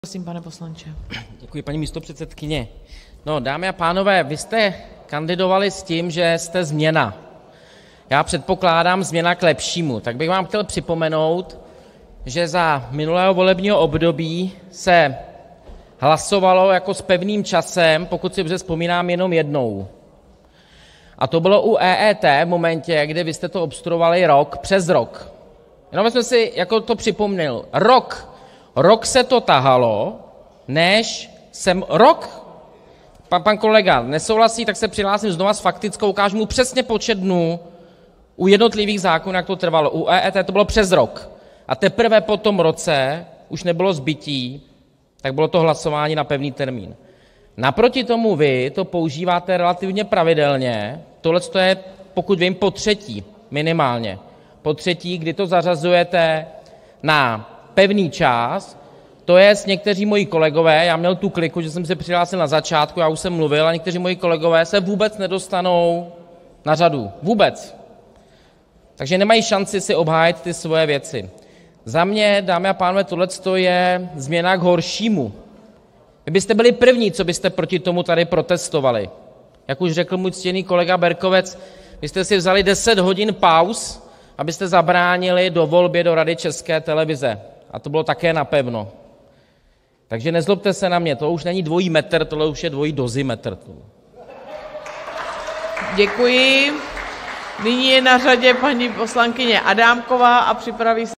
Prosím, pane poslanče. Děkuji, paní místopředsedkyně. No, dámy a pánové, vy jste kandidovali s tím, že jste změna. Já předpokládám změna k lepšímu. Tak bych vám chtěl připomenout, že za minulého volebního období se hlasovalo jako s pevným časem, pokud si dobře vzpomínám, jenom jednou. A to bylo u EET v momentě, kdy vy jste to obstruovali přes rok. Jenom jsem si jako to připomněl. Rok se to tahalo, než jsem pan kolega nesouhlasí, tak se přihlásím znova s faktickou, ukážu mu přesně počet dnů u jednotlivých zákonů, jak to trvalo. U EET to bylo přes rok. A teprve po tom roce už nebylo zbytí, tak bylo to hlasování na pevný termín. Naproti tomu vy to používáte relativně pravidelně. Tohle je, pokud vím, po třetí minimálně. Po třetí, kdy to zařazujete na pevný čas, to jest někteří moji kolegové, já měl tu kliku, že jsem se přihlásil na začátku, já už jsem mluvil, a někteří moji kolegové se vůbec nedostanou na řadu. Vůbec. Takže nemají šanci si obhájit ty svoje věci. Za mě, dámy a pánové, tohleto je změna k horšímu. Vy byste byli první, co byste proti tomu tady protestovali. Jak už řekl můj ctěný kolega Berkovec, vy jste si vzali 10 hodin pauz, abyste zabránili do volby do Rady České televize. A to bylo také napevno. Takže nezlobte se na mě, to už není dvojí metr, tohle už je dvojí dozimetr. Děkuji. Nyní je na řadě paní poslankyně Adámková a připraví se